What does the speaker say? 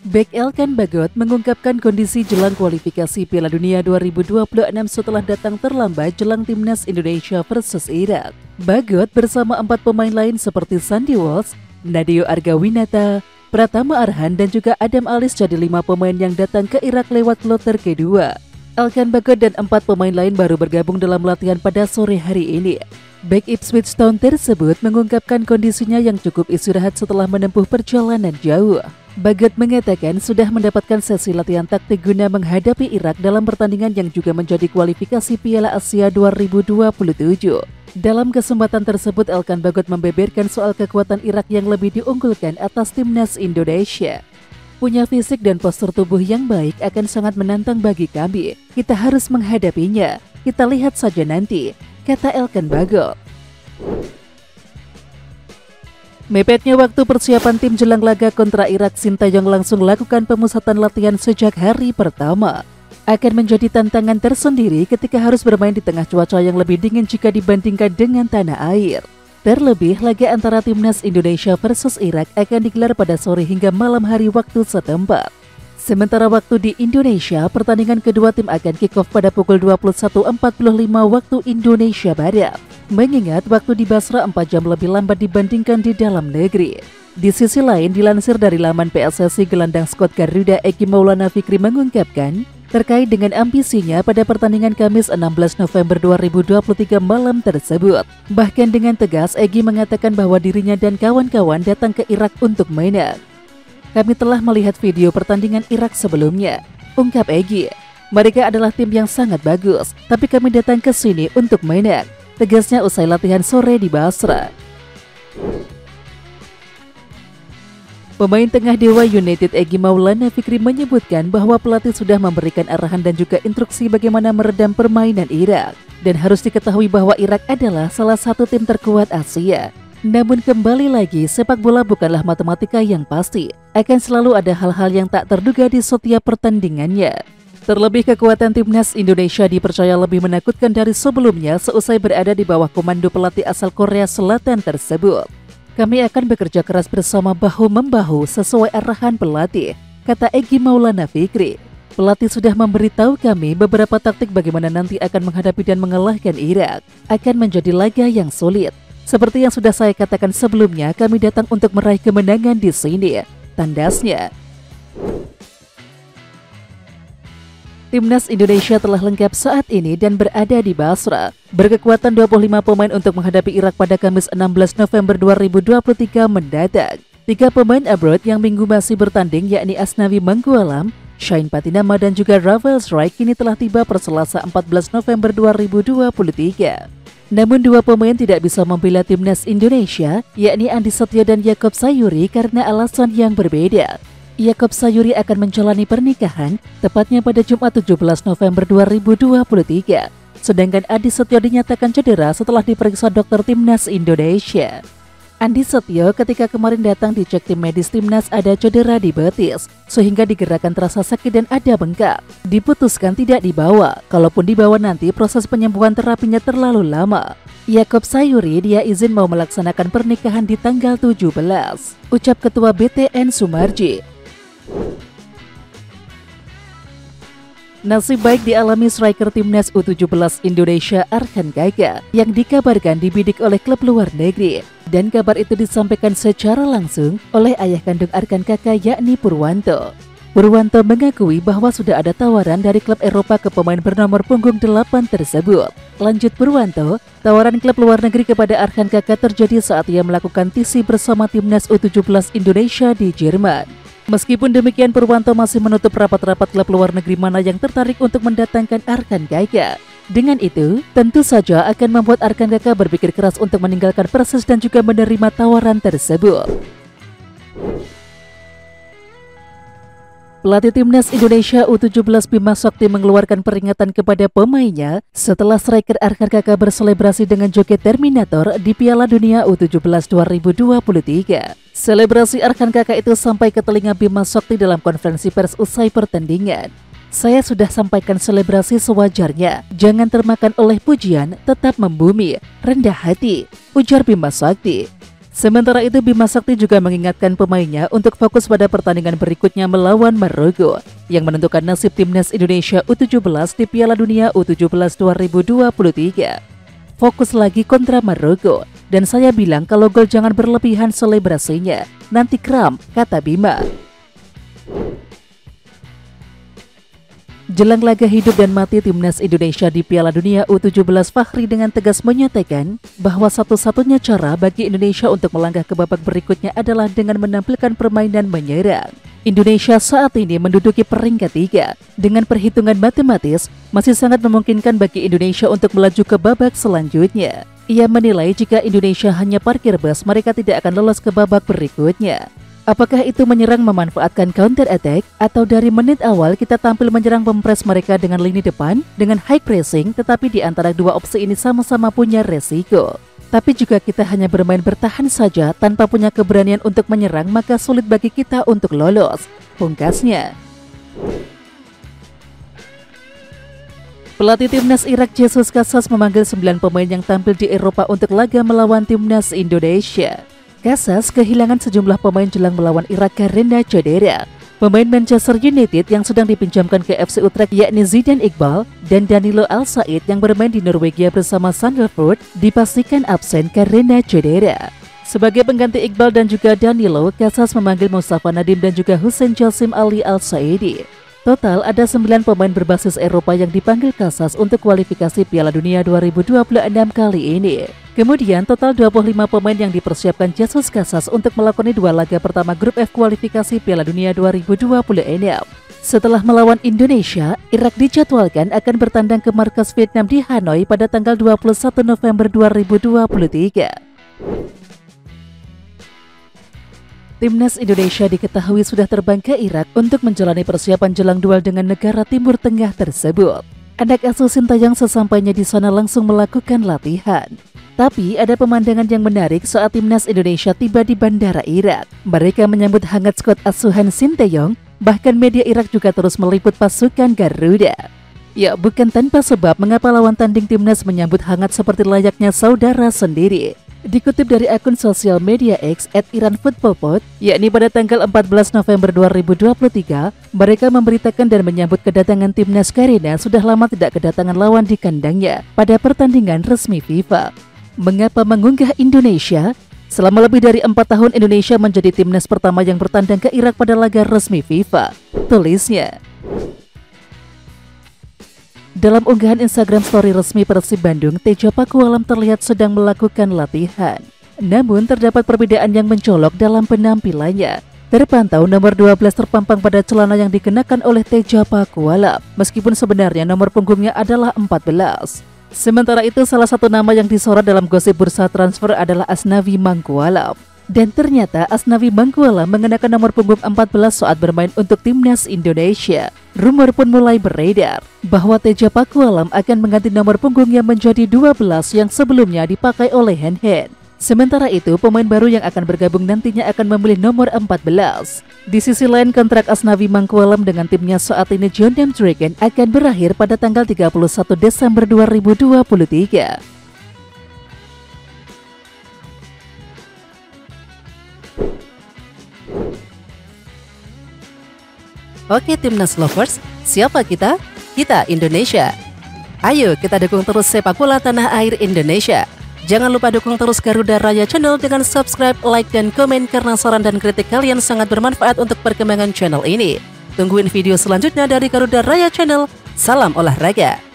Bek Elkan Bagot mengungkapkan kondisi jelang kualifikasi Piala Dunia 2026 setelah datang terlambat jelang timnas Indonesia versus Irak. Bagot bersama 4 pemain lain seperti Sandy Walsh, Nadeo Argawinata, Pratama Arhan dan juga Adam Alis jadi 5 pemain yang datang ke Irak lewat kloter kedua. Elkan Bagot dan 4 pemain lain baru bergabung dalam latihan pada sore hari ini. Bek Ipswich Town tersebut mengungkapkan kondisinya yang cukup istirahat setelah menempuh perjalanan jauh. Bagot mengatakan sudah mendapatkan sesi latihan taktik guna menghadapi Irak dalam pertandingan yang juga menjadi kualifikasi Piala Asia 2027. Dalam kesempatan tersebut, Elkan Bagot membeberkan soal kekuatan Irak yang lebih diunggulkan atas timnas Indonesia. Punya fisik dan postur tubuh yang baik akan sangat menantang bagi kami. Kita harus menghadapinya. Kita lihat saja nanti, kata Elkan Bagot. Mepetnya waktu persiapan tim jelang laga kontra Irak, Sintayong langsung lakukan pemusatan latihan sejak hari pertama. Akan menjadi tantangan tersendiri ketika harus bermain di tengah cuaca yang lebih dingin jika dibandingkan dengan tanah air. Terlebih, laga antara timnas Indonesia versus Irak akan digelar pada sore hingga malam hari waktu setempat. Sementara waktu di Indonesia, pertandingan kedua tim akan kick-off pada pukul 21.45 waktu Indonesia Barat. Mengingat waktu di Basra 4 jam lebih lambat dibandingkan di dalam negeri. Di sisi lain, dilansir dari laman PSSI, gelandang Scott Garuda Egy Maulana Fikri mengungkapkan terkait dengan ambisinya pada pertandingan Kamis 16 November 2023 malam tersebut. Bahkan dengan tegas, Egy mengatakan bahwa dirinya dan kawan-kawan datang ke Irak untuk menang. Kami telah melihat video pertandingan Irak sebelumnya, ungkap Egy. Mereka adalah tim yang sangat bagus, tapi kami datang ke sini untuk menang, tegasnya usai latihan sore di Basra. Pemain tengah Dewa United Egy Maulana Fikri menyebutkan bahwa pelatih sudah memberikan arahan dan juga instruksi bagaimana meredam permainan Irak. Dan harus diketahui bahwa Irak adalah salah satu tim terkuat Asia. Namun kembali lagi, sepak bola bukanlah matematika yang pasti. Akan selalu ada hal-hal yang tak terduga di setiap pertandingannya. Terlebih kekuatan timnas Indonesia dipercaya lebih menakutkan dari sebelumnya seusai berada di bawah komando pelatih asal Korea Selatan tersebut. Kami akan bekerja keras bersama bahu-membahu sesuai arahan pelatih, kata Egy Maulana Fikri. Pelatih sudah memberitahu kami beberapa taktik bagaimana nanti akan menghadapi dan mengalahkan Irak. Akan menjadi laga yang sulit. Seperti yang sudah saya katakan sebelumnya, kami datang untuk meraih kemenangan di sini, tandasnya. Timnas Indonesia telah lengkap saat ini dan berada di Basra. Berkekuatan 25 pemain untuk menghadapi Irak pada Kamis 16 November 2023 mendatang. 3 pemain abroad yang minggu masih bertanding yakni Asnawi Mangkualam, Shine Patinama dan juga Rafael Strike kini telah tiba per Selasa 14 November 2023. Namun 2 pemain tidak bisa membela timnas Indonesia, yakni Andi Setio dan Yakob Sayuri karena alasan yang berbeda. Yakob Sayuri akan menjalani pernikahan tepatnya pada Jumat 17 November 2023. Sedangkan Andi Setio dinyatakan cedera setelah diperiksa dokter timnas Indonesia. Andi Setio ketika kemarin datang dicek tim medis timnas ada cedera di betis, sehingga digerakkan terasa sakit dan ada bengkak. Diputuskan tidak dibawa, kalaupun dibawa nanti proses penyembuhan terapinya terlalu lama. Yakob Sayuri dia izin mau melaksanakan pernikahan di tanggal 17, ucap Ketua BTN Sumarji. Nasib baik dialami striker timnas U17 Indonesia Arhan Kaka yang dikabarkan dibidik oleh klub luar negeri. Dan kabar itu disampaikan secara langsung oleh ayah kandung Arhan Kaka yakni Purwanto. Purwanto mengakui bahwa sudah ada tawaran dari klub Eropa ke pemain bernomor punggung 8 tersebut. Lanjut Purwanto, tawaran klub luar negeri kepada Arhan Kaka terjadi saat ia melakukan TC bersama timnas U17 Indonesia di Jerman. Meskipun demikian, Purwanto masih menutup rapat-rapat klub luar negeri mana yang tertarik untuk mendatangkan Arhan Kaka. Dengan itu, tentu saja akan membuat Arhan Kaka berpikir keras untuk meninggalkan Persis dan juga menerima tawaran tersebut. Pelatih timnas Indonesia U17 Bima Sakti mengeluarkan peringatan kepada pemainnya setelah striker Arhan Kaka berselebrasi dengan joget Terminator di Piala Dunia U17 2023. Selebrasi Arhan Kaka itu sampai ke telinga Bima Sakti dalam konferensi pers usai pertandingan. Saya sudah sampaikan selebrasi sewajarnya, jangan termakan oleh pujian, tetap membumi, rendah hati, ujar Bima Sakti. Sementara itu Bima Sakti juga mengingatkan pemainnya untuk fokus pada pertandingan berikutnya melawan Maroko yang menentukan nasib timnas Indonesia U17 di Piala Dunia U17 2023. Fokus lagi kontra Maroko, dan saya bilang kalau gol jangan berlebihan selebrasinya, nanti kram, kata Bima. Jelang laga hidup dan mati timnas Indonesia di Piala Dunia U17, Fakhri dengan tegas menyatakan bahwa satu-satunya cara bagi Indonesia untuk melangkah ke babak berikutnya adalah dengan menampilkan permainan menyerang. Indonesia saat ini menduduki peringkat 3. Dengan perhitungan matematis, masih sangat memungkinkan bagi Indonesia untuk melaju ke babak selanjutnya. Ia menilai jika Indonesia hanya parkir bus, mereka tidak akan lolos ke babak berikutnya. Apakah itu menyerang memanfaatkan counter attack atau dari menit awal kita tampil menyerang mempres mereka dengan lini depan dengan high pressing, tetapi di antara dua opsi ini sama-sama punya resiko. Tapi jika kita hanya bermain bertahan saja tanpa punya keberanian untuk menyerang, maka sulit bagi kita untuk lolos, pungkasnya. Pelatih timnas Irak Jesus Casas memanggil 9 pemain yang tampil di Eropa untuk laga melawan timnas Indonesia. Casas kehilangan sejumlah pemain jelang melawan Irak karena cedera. Pemain Manchester United yang sedang dipinjamkan ke FC Utrecht yakni Zidane Iqbal dan Danilo Al-Said yang bermain di Norwegia bersama Sandefjord dipastikan absen karena cedera. Sebagai pengganti Iqbal dan juga Danilo, Casas memanggil Mustafa Nadim dan juga Hussein Jassim Ali Al-Saidi. Total ada 9 pemain berbasis Eropa yang dipanggil Casas untuk kualifikasi Piala Dunia 2026 kali ini. Kemudian total 25 pemain yang dipersiapkan Jesus Casas untuk melakoni 2 laga pertama grup F kualifikasi Piala Dunia 2026. Setelah melawan Indonesia, Irak dijadwalkan akan bertandang ke markas Vietnam di Hanoi pada tanggal 21 November 2023. Timnas Indonesia diketahui sudah terbang ke Irak untuk menjalani persiapan jelang duel dengan negara Timur Tengah tersebut. Anak asuh Sintayong sesampainya di sana langsung melakukan latihan. Tapi ada pemandangan yang menarik saat timnas Indonesia tiba di bandara Irak. Mereka menyambut hangat skuad asuhan Sintayong, bahkan media Irak juga terus meliput pasukan Garuda. Ya, bukan tanpa sebab mengapa lawan tanding timnas menyambut hangat seperti layaknya saudara sendiri. Dikutip dari akun sosial media X @IranFootballPod, yakni pada tanggal 14 November 2023, mereka memberitakan dan menyambut kedatangan timnas karena sudah lama tidak kedatangan lawan di kandangnya pada pertandingan resmi FIFA. Mengapa mengunggah Indonesia? Selama lebih dari 4 tahun Indonesia menjadi timnas pertama yang bertandang ke Irak pada laga resmi FIFA, tulisnya. Dalam unggahan Instagram story resmi Persib Bandung, Teja Pakualam terlihat sedang melakukan latihan. Namun terdapat perbedaan yang mencolok dalam penampilannya. Terpantau nomor 12 terpampang pada celana yang dikenakan oleh Teja Pakualam, meskipun sebenarnya nomor punggungnya adalah 14. Sementara itu salah satu nama yang disorot dalam gosip bursa transfer adalah Asnawi Mangkualam. Dan ternyata Asnawi Mangkualam mengenakan nomor punggung 14 saat bermain untuk timnas Indonesia. Rumor pun mulai beredar bahwa Teja Pakualam akan mengganti nomor punggungnya menjadi 12 yang sebelumnya dipakai oleh Hen. Sementara itu, pemain baru yang akan bergabung nantinya akan memilih nomor 14. Di sisi lain, kontrak Asnawi Mangkualam dengan timnya saat ini Jeonnam Dragon akan berakhir pada tanggal 31 Desember 2023. Oke Timnas Lovers, siapa kita? Kita Indonesia. Ayo kita dukung terus sepak bola tanah air Indonesia. Jangan lupa dukung terus Garuda Raya Channel dengan subscribe, like, dan komen karena saran dan kritik kalian sangat bermanfaat untuk perkembangan channel ini. Tungguin video selanjutnya dari Garuda Raya Channel. Salam olahraga.